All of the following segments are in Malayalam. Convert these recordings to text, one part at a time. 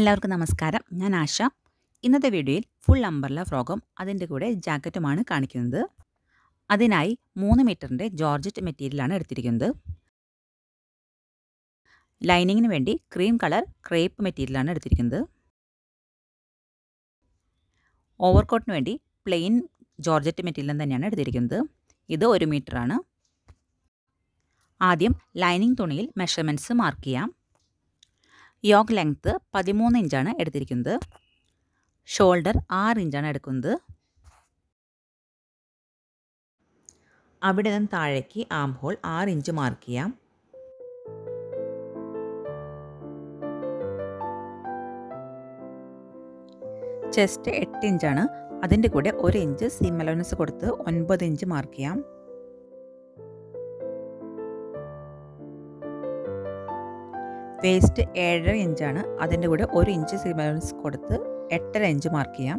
എല്ലാവർക്കും നമസ്കാരം. ഞാൻ ആശ. ഇന്നത്തെ വീഡിയോയിൽ ഫുൾ അംബ്രല്ല ഫ്രോക്കും അതിൻ്റെ കൂടെ ജാക്കറ്റുമാണ് കാണിക്കുന്നത്. അതിനായി 3 മീറ്ററിൻ്റെ ജോർജറ്റ് മെറ്റീരിയലാണ് എടുത്തിരിക്കുന്നത്. ലൈനിങ്ങിന് വേണ്ടി ക്രീം കളർ ക്രേപ്പ് മെറ്റീരിയലാണ് എടുത്തിരിക്കുന്നത്. ഓവർകോട്ടിന് വേണ്ടി പ്ലെയിൻ ജോർജറ്റ് മെറ്റീരിയൽ തന്നെയാണ് എടുത്തിരിക്കുന്നത്. ഇത് 1 മീറ്ററാണ്. ആദ്യം ലൈനിങ് തുണിയിൽ മെഷർമെൻറ്റ്സ് മാർക്ക് ചെയ്യാം. യോക്ക് ലെങ്ത്ത് 13 ഇഞ്ചാണ് എടുത്തിരിക്കുന്നത്. ഷോൾഡർ 6 ഇഞ്ചാണ് എടുക്കുന്നത്. അവിടെ നിന്ന് താഴേക്ക് ആം ഹോൾ 6 ഇഞ്ച് മാർക്ക് ചെയ്യാം. ചെസ്റ്റ് 8 ഇഞ്ചാണ്. അതിൻ്റെ കൂടെ 1 ഇഞ്ച് സീം അലവൻസ് കൊടുത്ത് 9 ഇഞ്ച് മാർക്ക് ചെയ്യാം. വേസ്റ്റ് 7.5 ഇഞ്ചാണ്. അതിൻ്റെ കൂടെ 1 ഇഞ്ച് സീം അലവൻസ് കൊടുത്ത് 8.5 ഇഞ്ച് മാർക്ക് ചെയ്യാം.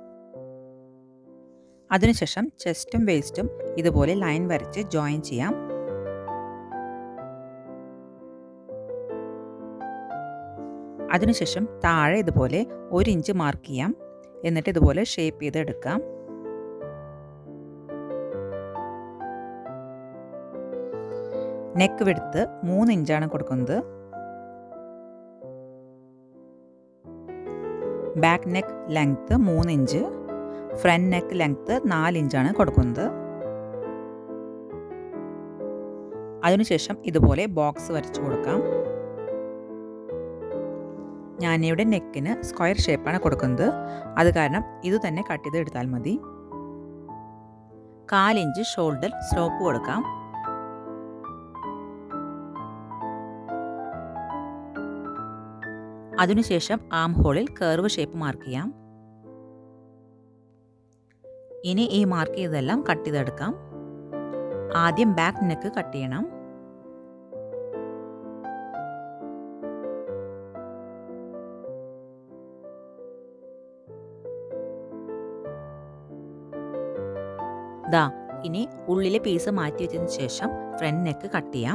അതിനുശേഷം ചെസ്റ്റും വേസ്റ്റും ഇതുപോലെ ലൈൻ വരച്ച് ജോയിൻ ചെയ്യാം. അതിനുശേഷം താഴെ ഇതുപോലെ 1 ഇഞ്ച് മാർക്ക് ചെയ്യാം. എന്നിട്ട് ഇതുപോലെ ഷേപ്പ് ചെയ്തെടുക്കാം. നെക്ക് വിഡ്ത്ത് 3 ഇഞ്ചാണ് കൊടുക്കുന്നത്. Back neck length 3 inch, front neck length 4 ഇഞ്ചാണ് കൊടുക്കുന്നത്. അതിനുശേഷം ഇതുപോലെ ബോക്സ് വരച്ചു കൊടുക്കാം. ഞാനിവിടെ നെക്കിന് സ്ക്വയർ ഷേപ്പാണ് കൊടുക്കുന്നത്. അത് കാരണം ഇത് തന്നെ കട്ട് ചെയ്ത് എടുത്താൽ മതി. 4 ഇഞ്ച് ഷോൾഡർ സ്ലോപ്പ് കൊടുക്കാം. അതിനുശേഷം ആം ഹോളിൽ കർവ് ഷേപ്പ് മാർക്ക് ചെയ്യാം. ഇനി ഈ മാർക്ക് ചെയ്തതെല്ലാം കട്ട് ചെയ്തെടുക്കാം. ആദ്യം ബാക്ക് നെക്ക് കട്ട് ചെയ്യണം. ദാ ഇനി ഉള്ളിലെ പീസ് മാറ്റി വെച്ചതിന് ശേഷം ഫ്രണ്ട് നെക്ക് കട്ട് ചെയ്യാം.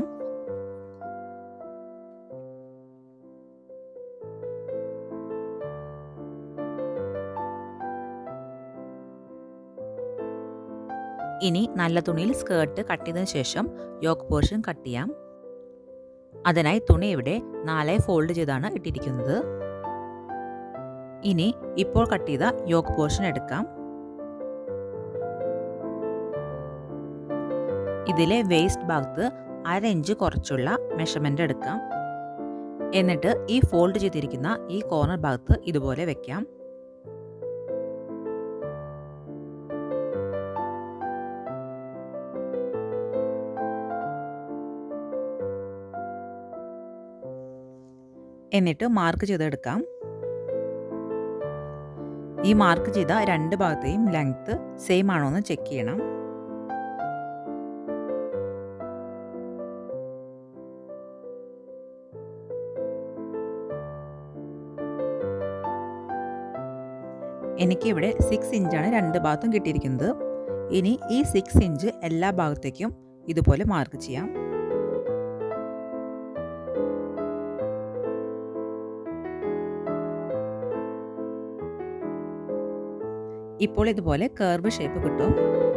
ഇനി നല്ല തുണിയിൽ സ്കേർട്ട് കട്ട് ചെയ്തതിന് ശേഷം യോക്ക് പോർഷൻ കട്ട് ചെയ്യാം. അതിനായി തുണി ഇവിടെ 4 ഫോൾഡ് ചെയ്താണ് ഇട്ടിരിക്കുന്നത്. ഇനി ഇപ്പോൾ കട്ട് ചെയ്ത യോക്ക് പോർഷൻ എടുക്കാം. ഇതിലെ വേസ്റ്റ് ഭാഗത്ത് 1/2 ഇഞ്ച് കുറച്ചുള്ള മെഷർമെൻ്റ് എടുക്കാം. എന്നിട്ട് ഈ ഫോൾഡ് ചെയ്തിരിക്കുന്ന ഈ കോർണർ ഭാഗത്ത് ഇതുപോലെ വെക്കാം. എന്നിട്ട് മാർക്ക് ചെയ്തെടുക്കാം. ഈ മാർക്ക് ചെയ്ത 2 ഭാഗത്തെയും ലെങ്ത്ത് സെയിം ആണോ എന്ന് ചെക്ക് ചെയ്യണം. എനിക്കിവിടെ 6 ഇഞ്ചാണ് 2 ഭാഗത്തും കിട്ടിയിരിക്കുന്നത്. ഇനി ഈ 6 ഇഞ്ച് എല്ലാ ഭാഗത്തേക്കും ഇതുപോലെ മാർക്ക് ചെയ്യാം. ഇപ്പോൾ ഇതുപോലെ കർവ് ഷേപ്പ് കിട്ടും.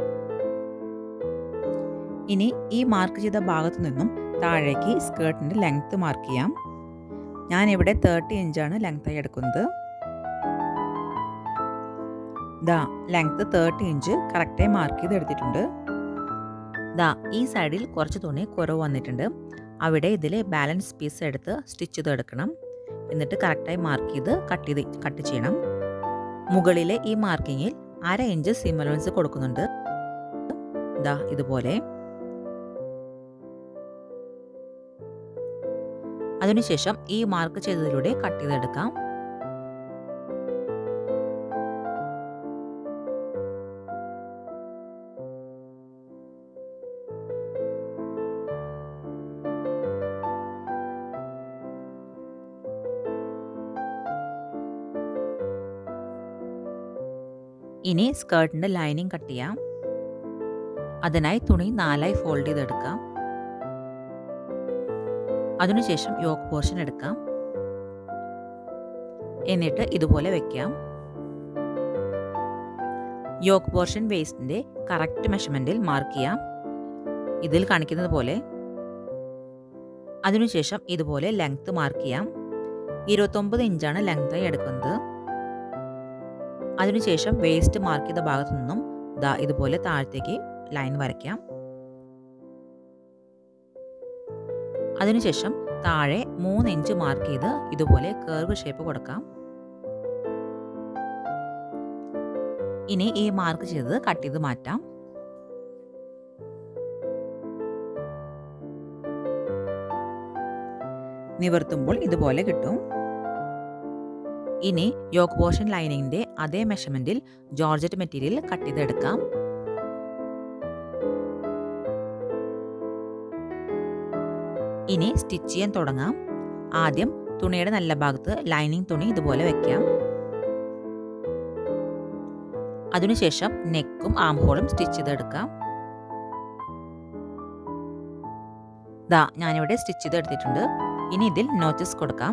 ഇനി ഈ മാർക്ക് ചെയ്ത ഭാഗത്തു നിന്നും താഴേക്ക് സ്കേർട്ടിൻ്റെ ലെങ്ത്ത് മാർക്ക് ചെയ്യാം. ഞാനിവിടെ 30 ഇഞ്ചാണ് ലെങ്ത്തായി എടുക്കുന്നത്. ദാ ലെങ്ത്ത് 30 ഇഞ്ച് കറക്റ്റായി മാർക്ക് ചെയ്ത് എടുത്തിട്ടുണ്ട്. ദാ ഈ സൈഡിൽ കുറച്ച് തുണി കുറവ് വന്നിട്ടുണ്ട്. അവിടെ ഇതിൽ ബാലൻസ് പീസ് എടുത്ത് സ്റ്റിച്ച് ചെയ്ത് എടുക്കണം. എന്നിട്ട് കറക്റ്റായി മാർക്ക് ചെയ്ത് കട്ട് ചെയ്യണം. മുകളിലെ ഈ മാർക്കിങ്ങിൽ 1/2 ഇഞ്ച് സീം അലവൻസ് കൊടുക്കുന്നുണ്ട്. ദാ ഇതുപോലെ. അതിനുശേഷം ഈ മാർക്ക് ചെയ്തതിലൂടെ കട്ട് ചെയ്തെടുക്കാം. ഇനി സ്കേർട്ടിൻ്റെ ലൈനിങ് കട്ട് ചെയ്യാം. അതിനായി തുണി 4ആയി ഫോൾഡ് ചെയ്തെടുക്കാം. അതിനുശേഷം യോക്ക് പോർഷൻ എടുക്കാം. എന്നിട്ട് ഇതുപോലെ വെക്കാം. യോക്ക് പോർഷൻ വേസ്റ്റിൻ്റെ കറക്റ്റ് മെഷർമെൻറ്റിൽ മാർക്ക് ചെയ്യാം, ഇതിൽ കാണിക്കുന്നത് പോലെ. അതിനുശേഷം ഇതുപോലെ ലെങ്ത്ത് മാർക്ക് ചെയ്യാം. 29 ഇഞ്ചാണ് ലെങ്ത്തായി എടുക്കുന്നത്. അതിനുശേഷം വേസ്റ്റ് മാർക്ക് ചെയ്ത ഭാഗത്തു നിന്നും ഇതുപോലെ താഴത്തേക്ക് ലൈൻ വരയ്ക്കാം. അതിനുശേഷം താഴെ 3 ഇഞ്ച് മാർക്ക് ചെയ്ത് ഇതുപോലെ കർവ് ഷേപ്പ് കൊടുക്കാം. ഇനി ഈ മാർക്ക് ചെയ്തത് കട്ട് ചെയ്ത് മാറ്റാം. നിവർത്തുമ്പോൾ ഇതുപോലെ കിട്ടും. ഇനി യോക്ക് പോർഷൻ ലൈനിങ്ങിൻ്റെ അതേ മെഷർമെൻറ്റിൽ ജോർജറ്റ് മെറ്റീരിയൽ കട്ട് ചെയ്തെടുക്കാം. ഇനി സ്റ്റിച്ച് ചെയ്യാൻ തുടങ്ങാം. ആദ്യം തുണിയുടെ നല്ല ഭാഗത്ത് ലൈനിങ് തുണി ഇതുപോലെ വെക്കാം. അതിനുശേഷം നെക്കും ആം ഹോളും സ്റ്റിച്ച് ചെയ്തെടുക്കാം. ഞാനിവിടെ സ്റ്റിച്ച് ചെയ്തെടുത്തിട്ടുണ്ട്. ഇനി ഇതിൽ നോച്ചസ് കൊടുക്കാം.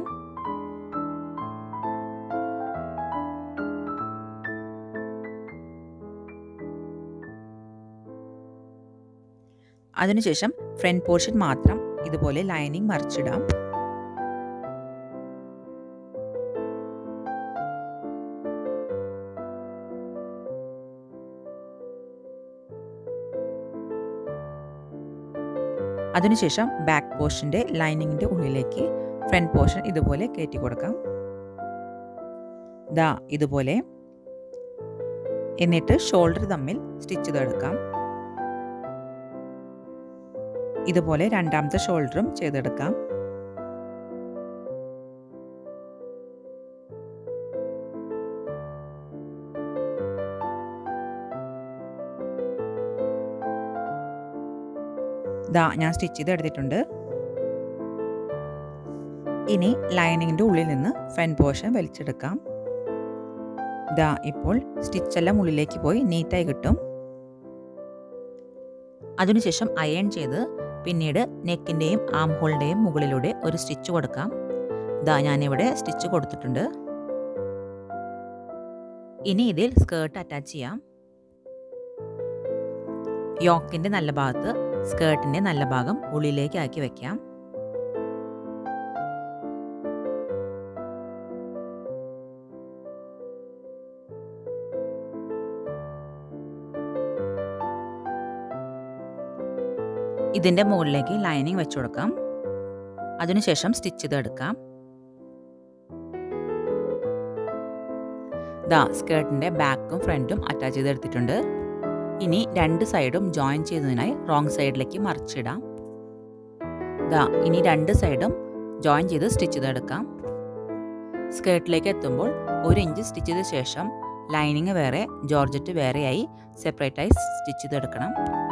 അതിനുശേഷം ഫ്രണ്ട് പോർഷൻ മാത്രം ഇതുപോലെ ലൈനിങ് മറിച്ചിടാം. അതിനുശേഷം ബാക്ക് പോർഷൻ്റെ ലൈനിങ്ങിൻ്റെ ഉള്ളിലേക്ക് ഫ്രണ്ട് പോർഷൻ ഇതുപോലെ കയറ്റി കൊടുക്കാം. ഇതുപോലെ. എന്നിട്ട് ഷോൾഡർ തമ്മിൽ സ്റ്റിച്ച് ചെയ്തെടുക്കാം. ഇതുപോലെ രണ്ടാമത്തെ ഷോൾഡറും ചെയ്തെടുക്കാം. ഞാൻ സ്റ്റിച്ച് ചെയ്തെടുത്തിട്ടുണ്ട്. ഇനി ലൈനിങ്ങിൻ്റെ ഉള്ളിൽ നിന്ന് ഫ്രണ്ട് പോർഷൻ വലിച്ചെടുക്കാം. ഇപ്പോൾ സ്റ്റിച്ചെല്ലാം ഉള്ളിലേക്ക് പോയി നീറ്റായി കിട്ടും. അതിനുശേഷം അയൺ ചെയ്ത് പിന്നീട് നെക്കിൻ്റെയും ആം ഹോളിൻ്റെയും മുകളിലൂടെ ഒരു സ്റ്റിച്ച് കൊടുക്കാം. ഞാനിവിടെ സ്റ്റിച്ച് കൊടുത്തിട്ടുണ്ട്. ഇനി ഇതിൽ സ്കേർട്ട് അറ്റാച്ച് ചെയ്യാം. യോക്കിൻ്റെ നല്ല ഭാഗത്ത് സ്കേർട്ടിൻ്റെ നല്ല ഭാഗം ഉള്ളിലേക്ക് ആക്കി വയ്ക്കാം. ഇതിൻ്റെ മുകളിലേക്ക് ലൈനിങ് വെച്ചു കൊടുക്കാം. അതിനുശേഷം സ്റ്റിച്ച് ചെയ്തെടുക്കാം. സ്കേർട്ടിൻ്റെ ബാക്കും ഫ്രണ്ടും അറ്റാച്ച് ചെയ്തെടുത്തിട്ടുണ്ട്. ഇനി രണ്ട് സൈഡും ജോയിൻ ചെയ്യുന്നതിനായി റോങ് സൈഡിലേക്ക് മറിച്ചിടാം. ഇനി രണ്ട് സൈഡും ജോയിൻ ചെയ്ത് സ്റ്റിച്ച് ചെയ്തെടുക്കാം. സ്കേർട്ടിലേക്ക് എത്തുമ്പോൾ 1 ഇഞ്ച് സ്റ്റിച്ച് ചെയ്ത ശേഷം ലൈനിങ് വേറെ ജോർജറ്റ് വേറെയായി സെപ്പറേറ്റായി സ്റ്റിച്ച് ചെയ്തെടുക്കണം.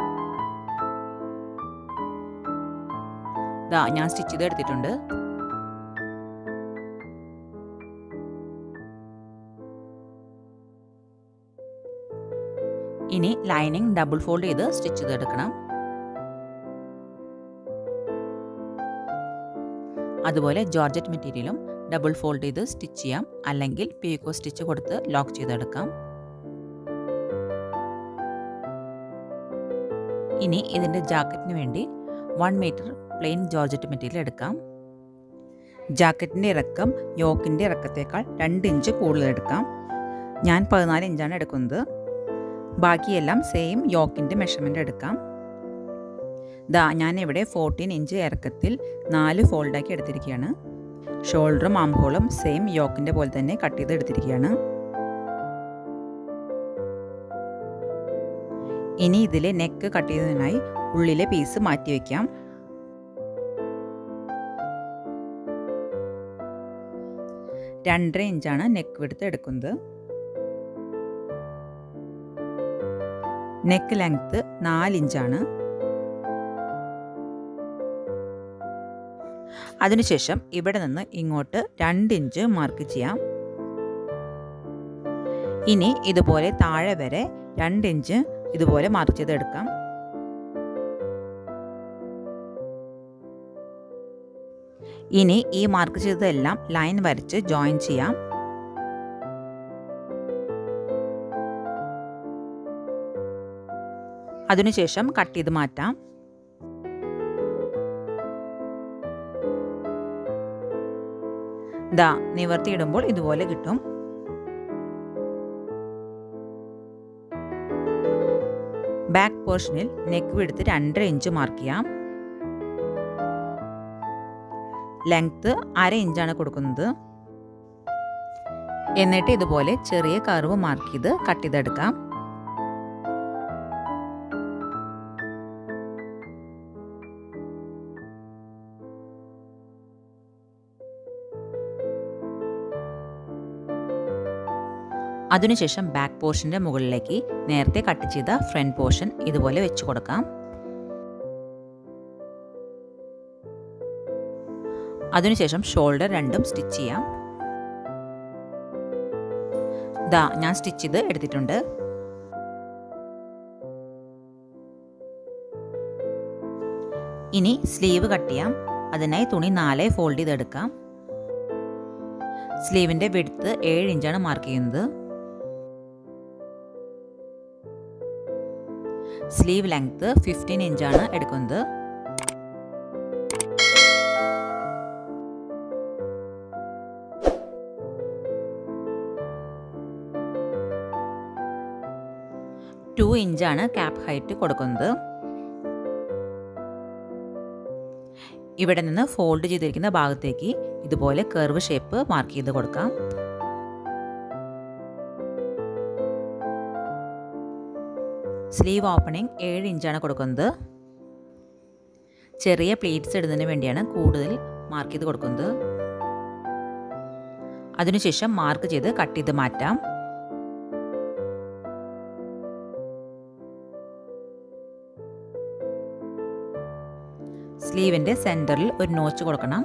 ഞാൻ സ്റ്റിച്ച് ചെയ്തെടുത്തിട്ടുണ്ട്. ഇനി ലൈനിങ് ഡബിൾ ഫോൾഡ് ചെയ്ത് സ്റ്റിച്ച് ചെയ്തെടുക്കണം. അതുപോലെ ജോർജറ്റ് മെറ്റീരിയലും ഡബിൾ ഫോൾഡ് ചെയ്ത് സ്റ്റിച്ച് ചെയ്യാം, അല്ലെങ്കിൽ പീക്കോ സ്റ്റിച്ച് കൊടുത്ത് ലോക്ക് ചെയ്തെടുക്കാം. ഇനി ഇതിൻ്റെ ജാക്കറ്റിന് വേണ്ടി 1 മീറ്റർ പ്ലെയിൻ ജോർജറ്റ് മെറ്റീരിയൽ എടുക്കാം. ജാക്കറ്റിൻ്റെ ഇറക്കം യോക്കിൻ്റെ ഇറക്കത്തേക്കാൾ 2 ഇഞ്ച് കൂടുതൽ എടുക്കാം. ഞാൻ 14 ഇഞ്ചാണ് എടുക്കുന്നത്. ബാക്കിയെല്ലാം സെയിം യോക്കിൻ്റെ മെഷർമെൻ്റ് എടുക്കാം. ഞാനിവിടെ 14 ഇഞ്ച് ഇറക്കത്തിൽ 4 ഫോൾഡാക്കി എടുത്തിരിക്കുകയാണ്. ഷോൾഡറും ആം ഹോളും സെയിം യോക്കിൻ്റെ പോലെ തന്നെ കട്ട് ചെയ്ത് എടുത്തിരിക്കുകയാണ്. ഇനി ഇതിലെ നെക്ക് കട്ട് ചെയ്യുന്നതിനായി ഉള്ളിലെ പീസ് മാറ്റി വയ്ക്കാം. രണ്ടര ഇഞ്ചാണ് നെക്ക് വിഡ്ത്ത് എടുക്കുന്നത്. നെക്ക് ലെങ്ത്ത് 4 ഇഞ്ചാണ്. അതിനുശേഷം ഇവിടെ നിന്ന് ഇങ്ങോട്ട് 2 ഇഞ്ച് മാർക്ക് ചെയ്യാം. ഇനി ഇതുപോലെ താഴെ വരെ 2 ഇഞ്ച് ഇതുപോലെ മാർക്ക് ചെയ്തെടുക്കാം. ഇനി ഈ മാർക്ക് ചെയ്തതെല്ലാം ലൈൻ വരച്ച് ജോയിൻ ചെയ്യാം. അതിനുശേഷം കട്ട് ചെയ്ത് മാറ്റാം. ദാ നിവർത്തിയിടുമ്പോൾ ഇതുപോലെ കിട്ടും. ബാക്ക് പോർഷനിൽ നെക്ക് വിഡ്ത്ത് 2.5 ഇഞ്ച് മാർക്ക് ചെയ്യാം. ലെങ്ത് 1/2 ഇഞ്ചാണ് കൊടുക്കുന്നത്. എന്നിട്ട് ഇതുപോലെ ചെറിയ കർവ് മാർക്ക് ചെയ്ത് കട്ട് ചെയ്തെടുക്കാം. അതിനുശേഷം ബാക്ക് പോർഷൻ്റെ മുകളിലേക്ക് നേരത്തെ കട്ട് ചെയ്ത ഫ്രണ്ട് പോർഷൻ ഇതുപോലെ വെച്ച് കൊടുക്കാം. അതിനുശേഷം ഷോൾഡർ രണ്ടും സ്റ്റിച്ച് ചെയ്യാം. ദാ ഞാൻ സ്റ്റിച്ച് ചെയ്ത് എടുത്തിട്ടുണ്ട്. ഇനി സ്ലീവ് കട്ട് ചെയ്യാം. അതിനായി തുണി 4 ഫോൾഡ് ചെയ്തെടുക്കാം. സ്ലീവിൻ്റെ വിഡ്ത്ത് 7 ഇഞ്ചാണ് മാർക്ക് ചെയ്യുന്നത്. സ്ലീവ് ലെങ്ത് 15 ഇഞ്ചാണ് എടുക്കുന്നത്. ടു ഇഞ്ചാണ് ക്യാപ്പ് ഹൈറ്റ് കൊടുക്കുന്നത്. ഇവിടെ നിന്ന് ഫോൾഡ് ചെയ്തിരിക്കുന്ന ഭാഗത്തേക്ക് ഇതുപോലെ കർവ് ഷേപ്പ് മാർക്ക് ചെയ്ത് കൊടുക്കാം. സ്ലീവ് ഓപ്പണിംഗ് 7 ഇഞ്ചാണ് കൊടുക്കുന്നത്. ചെറിയ പ്ലീറ്റ്സ് ഇടുന്നതിന് വേണ്ടിയാണ് കൂടുതൽ മാർക്ക് ചെയ്ത് കൊടുക്കുന്നത്. അതിനുശേഷം മാർക്ക് ചെയ്ത് കട്ട് ചെയ്ത് മാറ്റാം. സ്ലീവിൻ്റെ സെൻറ്ററിൽ ഒരു നോച്ച് കൊടുക്കണം.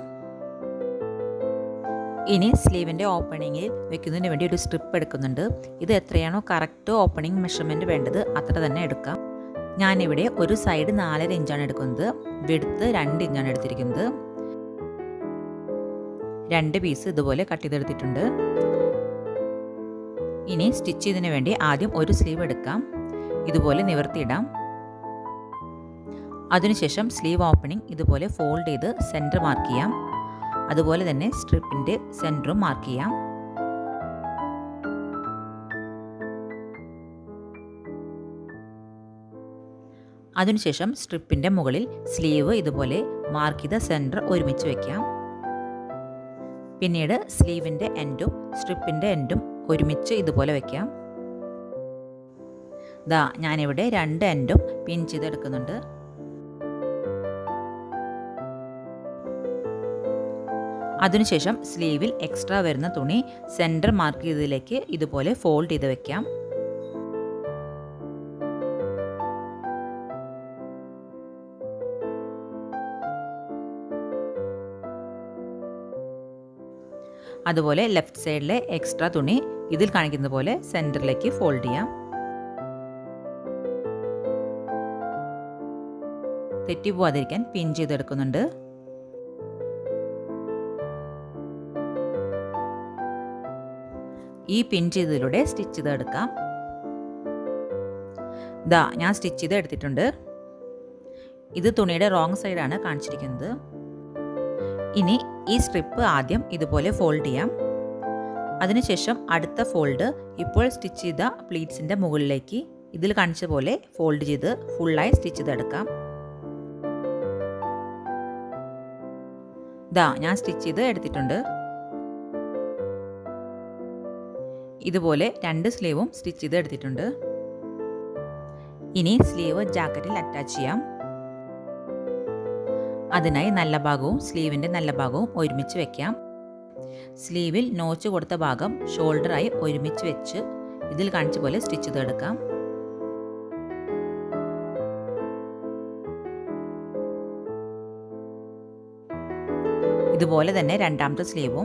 ഇനി സ്ലീവിൻ്റെ ഓപ്പണിങ്ങിൽ വെക്കുന്നതിന് വേണ്ടി ഒരു സ്ട്രിപ്പ് എടുക്കുന്നുണ്ട്. ഇത് എത്രയാണോ കറക്റ്റ് ഓപ്പണിംഗ് മെഷർമെൻറ്റ് വേണ്ടത് അത്ര തന്നെ എടുക്കാം. ഞാനിവിടെ ഒരു സൈഡ് 4.5 ഇഞ്ചാണ് എടുക്കുന്നത്. വിഡ്ത്ത് 2 ഇഞ്ചാണ് എടുത്തിരിക്കുന്നത്. 2 പീസ് ഇതുപോലെ കട്ട് ചെയ്തെടുത്തിട്ടുണ്ട്. ഇനി സ്റ്റിച്ച് ചെയ്തതിന് വേണ്ടി ആദ്യം ഒരു സ്ലീവ് എടുക്കാം. ഇതുപോലെ നിവർത്തിയിടാം. അതിനുശേഷം സ്ലീവ് ഓപ്പണിംഗ് ഇതുപോലെ ഫോൾഡ് ചെയ്ത് സെൻറ്റർ മാർക്ക് ചെയ്യാം. അതുപോലെ തന്നെ സ്ട്രിപ്പിൻ്റെ സെൻറ്ററും മാർക്ക് ചെയ്യാം. അതിനുശേഷം സ്ട്രിപ്പിൻ്റെ മുകളിൽ സ്ലീവ് ഇതുപോലെ മാർക്ക് ചെയ്ത സെൻറ്റർ ഒരുമിച്ച് വയ്ക്കാം. പിന്നീട് സ്ലീവിൻ്റെ എൻഡും സ്ട്രിപ്പിൻ്റെ എൻഡും ഒരുമിച്ച് ഇതുപോലെ വയ്ക്കാം. ദാ ഞാനിവിടെ 2 എൻഡും പിൻ ചെയ്തെടുക്കുന്നുണ്ട്. അതിനുശേഷം സ്ലീവിൽ എക്സ്ട്രാ വരുന്ന തുണി സെൻറ്റർ മാർക്ക് ചെയ്തതിലേക്ക് ഇതുപോലെ ഫോൾഡ് ചെയ്ത് വെക്കാം. അതുപോലെ ലെഫ്റ്റ് സൈഡിലെ എക്സ്ട്രാ തുണി ഇതിൽ കാണിക്കുന്ന പോലെ സെൻറ്ററിലേക്ക് ഫോൾഡ് ചെയ്യാം. തെറ്റിപ്പോവാതിരിക്കാൻ പിൻ ചെയ്തെടുക്കുന്നുണ്ട്. ഈ പിൻ ചെയ്തതിലൂടെ സ്റ്റിച്ച് ചെയ്തെടുക്കാം. ദാ ഞാൻ സ്റ്റിച്ച് ചെയ്ത് എടുത്തിട്ടുണ്ട്. ഇത് തുണിയുടെ റോങ് സൈഡാണ് കാണിച്ചിരിക്കുന്നത്. ഇനി ഈ സ്ട്രിപ്പ് ആദ്യം ഇതുപോലെ ഫോൾഡ് ചെയ്യാം. അതിനുശേഷം അടുത്ത ഫോൾഡ് ഇപ്പോൾ സ്റ്റിച്ച് ചെയ്ത പ്ലീറ്റ്സിൻ്റെ മുകളിലേക്ക് ഇതിൽ കാണിച്ച പോലെ ഫോൾഡ് ചെയ്ത് ഫുള്ളായി സ്റ്റിച്ച് ചെയ്തെടുക്കാം. ദാ ഞാൻ സ്റ്റിച്ച് ചെയ്ത് എടുത്തിട്ടുണ്ട്. ഇതുപോലെ 2 സ്ലീവും സ്റ്റിച്ച് ചെയ്ത് എടുത്തിട്ടുണ്ട്. ഇനി സ്ലീവ് ജാക്കറ്റിൽ അറ്റാച്ച് ചെയ്യാം. അതിനായി നല്ല ഭാഗവും സ്ലീവിൻ്റെ നല്ല ഭാഗവും ഒരുമിച്ച് വെക്കാം. സ്ലീവിൽ നോച്ച് കൊടുത്ത ഭാഗം ഷോൾഡറായി ഒരുമിച്ച് വെച്ച് ഇതിൽ കാണിച്ച പോലെ സ്റ്റിച്ച് ചെയ്തെടുക്കാം. ഇതുപോലെ തന്നെ രണ്ടാമത്തെ സ്ലീവും.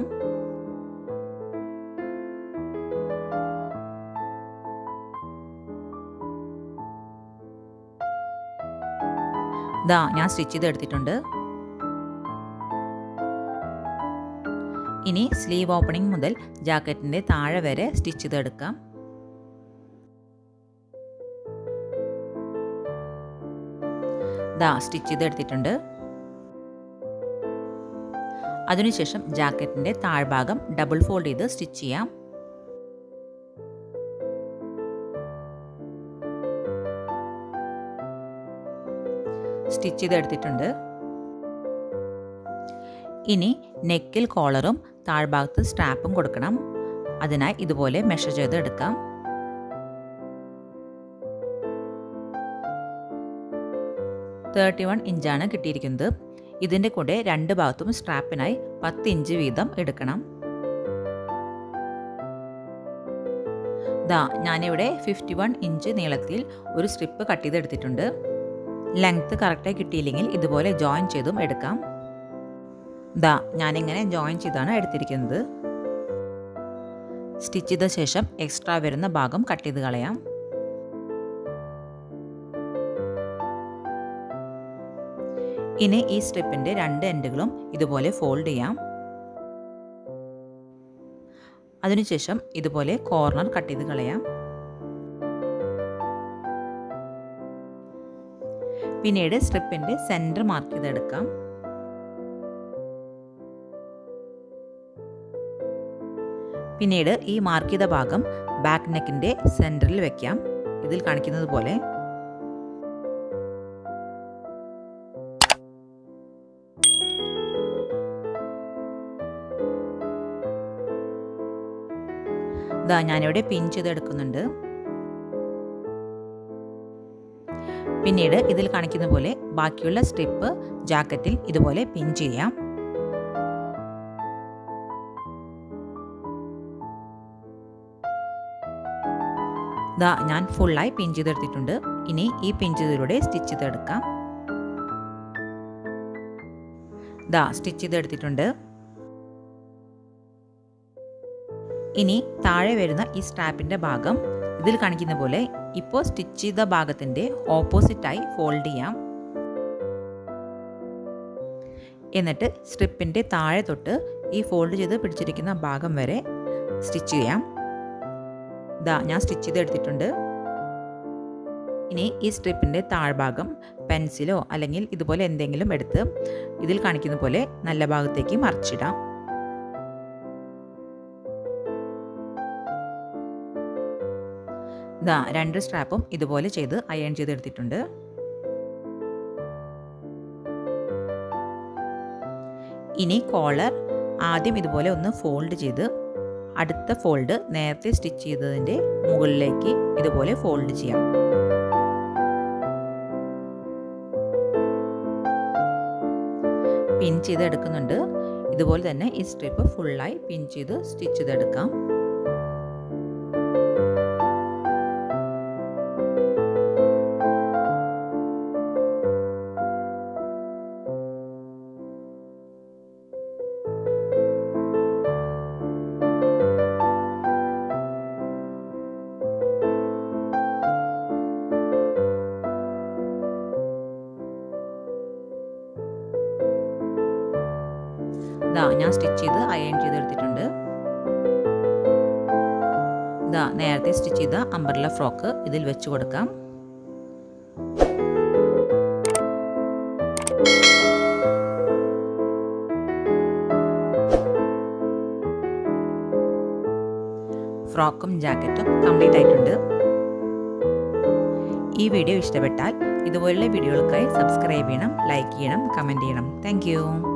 ദാ ഞാൻ സ്റ്റിച്ച് ചെയ്ത് എടുത്തിട്ടുണ്ട്. ഇനി സ്ലീവ് ഓപ്പണിംഗ് മുതൽ ജാക്കറ്റിൻ്റെ താഴെ വരെ സ്റ്റിച്ച് ചെയ്തെടുക്കാം. ദാ സ്റ്റിച്ച് ചെയ്തെടുത്തിട്ടുണ്ട്. അതിനുശേഷം ജാക്കറ്റിൻ്റെ താഴ്ഭാഗം ഡബിൾ ഫോൾഡ് ചെയ്ത് സ്റ്റിച്ച് ചെയ്യാം. സ്റ്റിച്ച് ചെയ്തെടുത്തിട്ടുണ്ട്. ഇനി നെക്കിൽ കോളറും താഴ്ഭാഗത്ത് സ്ട്രാപ്പും കൊടുക്കണം. അതിനായി ഇതുപോലെ മെഷർ ചെയ്ത് എടുക്കാം. ഇഞ്ചാണ് കിട്ടിയിരിക്കുന്നത്. ഇതിൻ്റെ കൂടെ രണ്ട് ഭാഗത്തും സ്ട്രാപ്പിനായി 10 ഇഞ്ച് വീതം എടുക്കണം. ദാ ഞാനിവിടെ 51 ഇഞ്ച് നീളത്തിൽ ഒരു സ്ട്രിപ്പ് കട്ട് ചെയ്തെടുത്തിട്ടുണ്ട്. ലെങ്ത്ത് കറക്റ്റായി കിട്ടിയില്ലെങ്കിൽ ഇതുപോലെ ജോയിൻ ചെയ്തും എടുക്കാം. ദാ ഞാനിങ്ങനെ ജോയിൻ ചെയ്താണ് എടുത്തിരിക്കുന്നത്. സ്റ്റിച്ച് ചെയ്ത ശേഷം എക്സ്ട്രാ വരുന്ന ഭാഗം കട്ട് ചെയ്ത് കളയാം. ഇനി ഈ സ്ട്രിപ്പിൻ്റെ രണ്ട് എൻഡുകളും ഇതുപോലെ ഫോൾഡ് ചെയ്യാം. അതിനുശേഷം ഇതുപോലെ കോർണർ കട്ട് ചെയ്ത് കളയാം. പിന്നീട് സ്ട്രിപ്പിൻ്റെ സെൻറ്റർ മാർക്ക് ചെയ്തെടുക്കാം. പിന്നീട് ഈ മാർക്ക് ചെയ്ത ഭാഗം ബാക്ക് നെക്കിൻ്റെ സെൻറ്ററിൽ വെക്കാം. ഇതിൽ കാണിക്കുന്നത് പോലെ. ദാ ഞാനിവിടെ പിൻ ചെയ്തെടുക്കുന്നുണ്ട്. പിന്നീട് ഇതിൽ കാണിക്കുന്ന പോലെ ബാക്കിയുള്ള സ്ട്രിപ്പ് ജാക്കറ്റിൽ ഇതുപോലെ പിൻ ചെയ്യാം. ദാ ഞാൻ ഫുള്ളായി പിൻ ചെയ്തെടുത്തിട്ടുണ്ട്. ഇനി ഈ പിൻ ചെയ്തതിലൂടെ സ്റ്റിച്ച് ചെയ്തെടുക്കാം. ദാ സ്റ്റിച്ച് ചെയ്തെടുത്തിട്ടുണ്ട്. ഇനി താഴെ വരുന്ന ഈ സ്ട്രാപ്പിൻ്റെ ഭാഗം ഇതിൽ കാണിക്കുന്ന പോലെ ഇപ്പോൾ സ്റ്റിച്ച് ചെയ്ത ഭാഗത്തിൻ്റെ ഓപ്പോസിറ്റായി ഫോൾഡ് ചെയ്യാം. എന്നിട്ട് സ്ട്രിപ്പിൻ്റെ താഴെ തൊട്ട് ഈ ഫോൾഡ് ചെയ്ത് പിടിച്ചിരിക്കുന്ന ഭാഗം വരെ സ്റ്റിച്ച് ചെയ്യാം. ദാ ഞാൻ സ്റ്റിച്ച് ചെയ്തെടുത്തിട്ടുണ്ട്. ഇനി ഈ സ്ട്രിപ്പിൻ്റെ താഴ്ഭാഗം പെൻസിലോ അല്ലെങ്കിൽ ഇതുപോലെ എന്തെങ്കിലും എടുത്ത് ഇതിൽ കാണിക്കുന്ന പോലെ നല്ല ഭാഗത്തേക്ക് മറിച്ചിടാം. ദാ രണ്ട് സ്ട്രാപ്പും ഇതുപോലെ ചെയ്ത് അയൺ ചെയ്തെടുത്തിട്ടുണ്ട്. ഇനി കോളർ ആദ്യം ഇതുപോലെ ഒന്ന് ഫോൾഡ് ചെയ്ത് അടുത്ത ഫോൾഡ് നേരത്തെ സ്റ്റിച്ച് ചെയ്തതിൻ്റെ മുകളിലേക്ക് ഇതുപോലെ ഫോൾഡ് ചെയ്യാം. പിൻ ചെയ്തെടുക്കുന്നുണ്ട്. ഇതുപോലെ തന്നെ ഈ സ്ട്രിപ്പ് ഫുള്ളായി പിൻ ചെയ്ത് സ്റ്റിച്ച് ചെയ്തെടുക്കാം. ഞാൻ സ്റ്റിച്ച് ചെയ്ത് അയൺ ചെയ്തെടുത്തിട്ടുണ്ട്. നേരത്തെ സ്റ്റിച്ച് ചെയ്ത അംബ്രല്ല ഫ്രോക്ക് ഇതിൽ വെച്ച് കൊടുക്കാം. ഫ്രോക്കും ജാക്കറ്റും കംപ്ലീറ്റ് ആയിട്ടുണ്ട്. ഈ വീഡിയോ ഇഷ്ടപ്പെട്ടാൽ ഇതുപോലുള്ള വീഡിയോകൾക്കായി സബ്സ്ക്രൈബ് ചെയ്യണം, ലൈക്ക് ചെയ്യണം, കമൻറ്റ് ചെയ്യണം. താങ്ക്